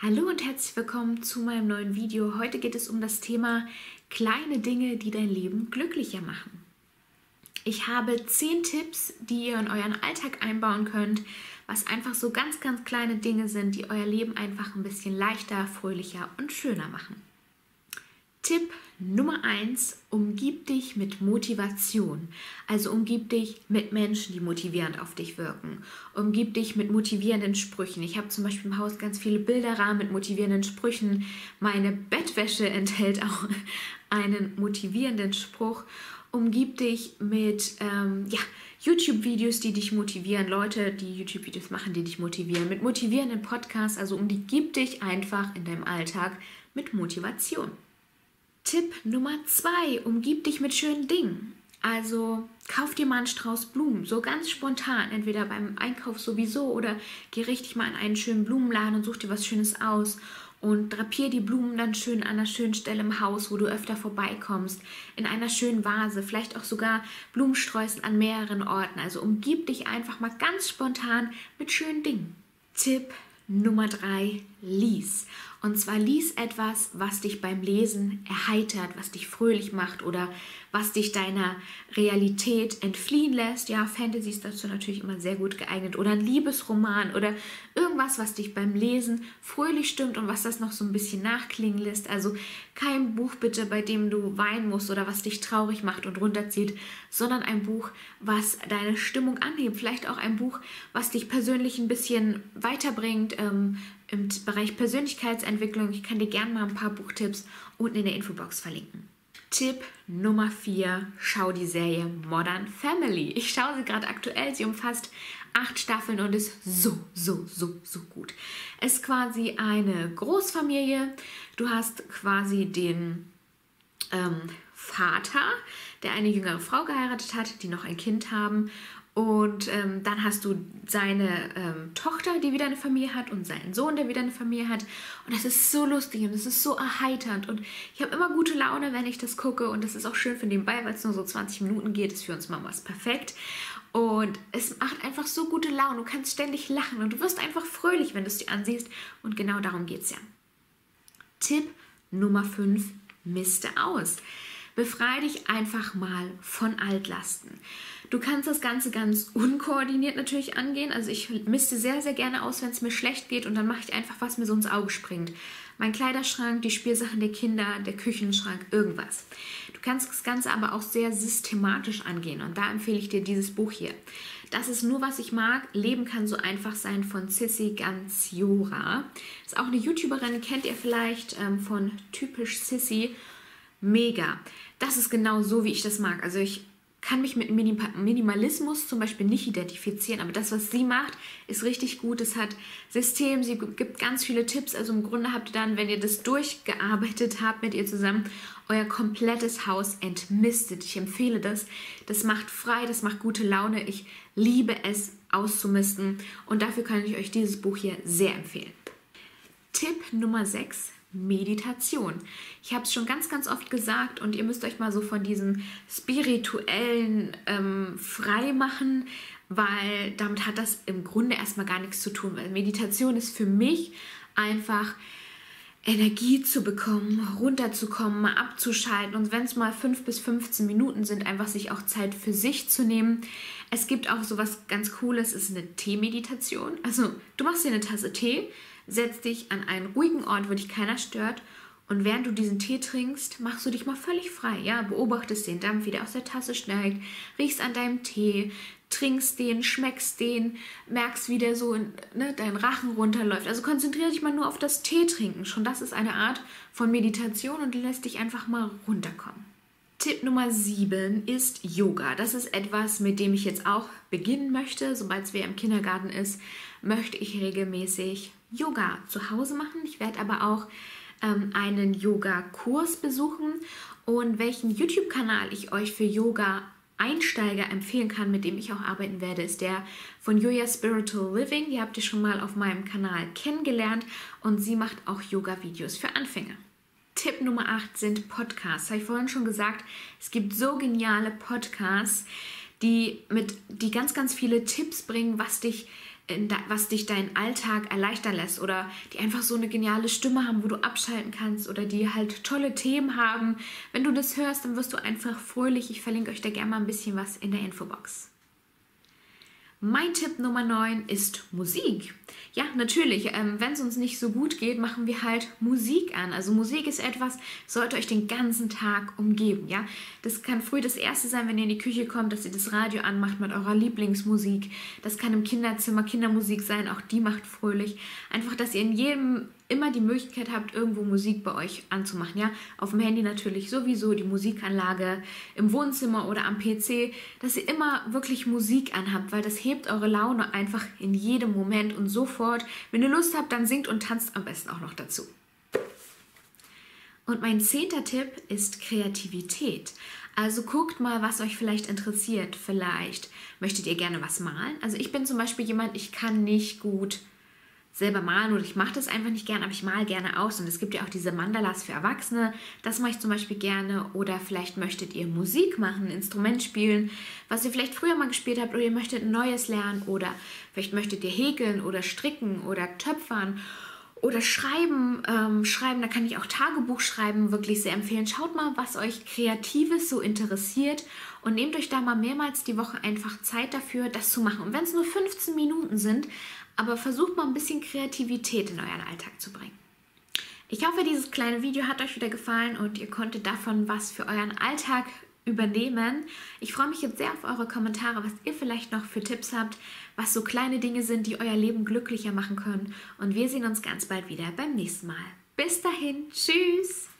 Hallo und herzlich willkommen zu meinem neuen Video. Heute geht es um das Thema kleine Dinge, die dein Leben glücklicher machen. Ich habe 10 Tipps, die ihr in euren Alltag einbauen könnt, was einfach so ganz kleine Dinge sind, die euer Leben einfach ein bisschen leichter, fröhlicher und schöner machen. Tipp Nummer 1, umgib dich mit Motivation. Also umgib dich mit Menschen, die motivierend auf dich wirken. Umgib dich mit motivierenden Sprüchen. Ich habe zum Beispiel im Haus ganz viele Bilderrahmen mit motivierenden Sprüchen. Meine Bettwäsche enthält auch einen motivierenden Spruch. Umgib dich mit YouTube-Videos, die dich motivieren. Leute, die YouTube-Videos machen, die dich motivieren. Mit motivierenden Podcasts. Also umgib dich einfach in deinem Alltag mit Motivation. Tipp Nummer 2, umgib dich mit schönen Dingen. Also kauf dir mal einen Strauß Blumen, so ganz spontan, entweder beim Einkauf sowieso oder geh richtig mal in einen schönen Blumenladen und such dir was Schönes aus und drapier die Blumen dann schön an einer schönen Stelle im Haus, wo du öfter vorbeikommst, in einer schönen Vase, vielleicht auch sogar Blumensträußen an mehreren Orten. Also umgib dich einfach mal ganz spontan mit schönen Dingen. Tipp Nummer 3, lies. Und zwar lies etwas, was dich beim Lesen erheitert, was dich fröhlich macht oder was dich deiner Realität entfliehen lässt. Ja, Fantasy ist dazu natürlich immer sehr gut geeignet. Oder ein Liebesroman oder irgendwas, was dich beim Lesen fröhlich stimmt und was das noch so ein bisschen nachklingen lässt. Also kein Buch bitte, bei dem du weinen musst oder was dich traurig macht und runterzieht, sondern ein Buch, was deine Stimmung anhebt. Vielleicht auch ein Buch, was dich persönlich ein bisschen weiterbringt, im Bereich Persönlichkeitsentwicklung. Ich kann dir gerne mal ein paar Buchtipps unten in der Infobox verlinken. Tipp Nummer 4, schau die Serie Modern Family. Ich schaue sie gerade aktuell, sie umfasst 8 Staffeln und ist so gut. Es ist quasi eine Großfamilie. Du hast quasi den Vater, der eine jüngere Frau geheiratet hat, die noch ein Kind haben. Und dann hast du seine Tochter, die wieder eine Familie hat und seinen Sohn, der wieder eine Familie hat. Und das ist so lustig und das ist so erheiternd. Und ich habe immer gute Laune, wenn ich das gucke. Und das ist auch schön für nebenbei, weil es nur so 20 Minuten geht. Ist für uns Mamas perfekt. Und es macht einfach so gute Laune. Du kannst ständig lachen und du wirst einfach fröhlich, wenn du es dir ansiehst. Und genau darum geht es ja. Tipp Nummer 5, miste aus. Befreie dich einfach mal von Altlasten. Du kannst das Ganze ganz unkoordiniert natürlich angehen. Also ich miste sehr gerne aus, wenn es mir schlecht geht und dann mache ich einfach, was mir so ins Auge springt. Mein Kleiderschrank, die Spielsachen der Kinder, der Küchenschrank, irgendwas. Du kannst das Ganze aber auch sehr systematisch angehen und da empfehle ich dir dieses Buch hier. Das ist nur, was ich mag. Leben kann so einfach sein von Sissi Ganziora. Ist auch eine YouTuberin, kennt ihr vielleicht von Typisch Sissi. Mega. Das ist genau so, wie ich das mag. Also ich kann mich mit Minimalismus zum Beispiel nicht identifizieren, aber das, was sie macht, ist richtig gut. Es hat System, sie gibt ganz viele Tipps. Also im Grunde habt ihr dann, wenn ihr das durchgearbeitet habt mit ihr zusammen, euer komplettes Haus entmistet. Ich empfehle das. Das macht frei, das macht gute Laune. Ich liebe es, auszumisten und dafür kann ich euch dieses Buch hier sehr empfehlen. Tipp Nummer 6. Meditation. Ich habe es schon ganz oft gesagt und ihr müsst euch mal so von diesem spirituellen frei machen, weil damit hat das im Grunde erstmal gar nichts zu tun, weil Meditation ist für mich einfach Energie zu bekommen, runterzukommen, mal abzuschalten und wenn es mal 5 bis 15 Minuten sind, einfach sich auch Zeit für sich zu nehmen. Es gibt auch sowas ganz Cooles, ist eine Teemeditation. Also du machst dir eine Tasse Tee, setzt dich an einen ruhigen Ort, wo dich keiner stört und während du diesen Tee trinkst, machst du dich mal völlig frei. Ja? Beobachtest den Dampf, wie der aus der Tasse steigt, riechst an deinem Tee, trinkst den, schmeckst den, merkst, wie der so dein Rachen runterläuft. Also konzentriere dich mal nur auf das Tee trinken. Schon das ist eine Art von Meditation und lässt dich einfach mal runterkommen. Tipp Nummer 7 ist Yoga. Das ist etwas, mit dem ich jetzt auch beginnen möchte. Sobald es wieder im Kindergarten ist, möchte ich regelmäßig Yoga zu Hause machen. Ich werde aber auch einen Yoga-Kurs besuchen und welchen YouTube-Kanal ich euch für Yoga-Einsteiger empfehlen kann, mit dem ich auch arbeiten werde, ist der von Julia Spiritual Living. Die habt ihr schon mal auf meinem Kanal kennengelernt und sie macht auch Yoga-Videos für Anfänger. Tipp Nummer 8 sind Podcasts. Habe ich vorhin schon gesagt, es gibt so geniale Podcasts, die ganz viele Tipps bringen, was dich was dich deinen Alltag erleichtern lässt oder die einfach so eine geniale Stimme haben, wo du abschalten kannst oder die halt tolle Themen haben. Wenn du das hörst, dann wirst du einfach fröhlich. Ich verlinke euch da gerne mal ein bisschen was in der Infobox. Mein Tipp Nummer 9 ist Musik. Ja, natürlich, wenn es uns nicht so gut geht, machen wir halt Musik an. Also Musik ist etwas, sollte euch den ganzen Tag umgeben. Ja? Das kann früh das Erste sein, wenn ihr in die Küche kommt, dass ihr das Radio anmacht mit eurer Lieblingsmusik. Das kann im Kinderzimmer Kindermusik sein, auch die macht fröhlich. Einfach, dass ihr in jedem immer die Möglichkeit habt, irgendwo Musik bei euch anzumachen. Ja? Auf dem Handy natürlich sowieso, die Musikanlage im Wohnzimmer oder am PC, dass ihr immer wirklich Musik anhabt, weil das hebt eure Laune einfach in jedem Moment und sofort. Wenn ihr Lust habt, dann singt und tanzt am besten auch noch dazu. Und mein 10. Tipp ist Kreativität. Also guckt mal, was euch vielleicht interessiert. Vielleicht möchtet ihr gerne was malen. Also ich bin zum Beispiel jemand, ich kann nicht gut selber malen oder ich mache das einfach nicht gern, aber ich male gerne aus. Und es gibt ja auch diese Mandalas für Erwachsene, das mache ich zum Beispiel gerne. Oder vielleicht möchtet ihr Musik machen, ein Instrument spielen, was ihr vielleicht früher mal gespielt habt, oder ihr möchtet ein neues lernen, oder vielleicht möchtet ihr häkeln oder stricken oder töpfern oder schreiben. Da kann ich auch Tagebuch schreiben, wirklich sehr empfehlen. Schaut mal, was euch Kreatives so interessiert und nehmt euch da mal mehrmals die Woche einfach Zeit dafür, das zu machen. Und wenn es nur 15 Minuten sind, aber versucht mal ein bisschen Kreativität in euren Alltag zu bringen. Ich hoffe, dieses kleine Video hat euch wieder gefallen und ihr konntet davon was für euren Alltag übernehmen. Ich freue mich jetzt sehr auf eure Kommentare, was ihr vielleicht noch für Tipps habt, was so kleine Dinge sind, die euer Leben glücklicher machen können. Und wir sehen uns ganz bald wieder beim nächsten Mal. Bis dahin, tschüss!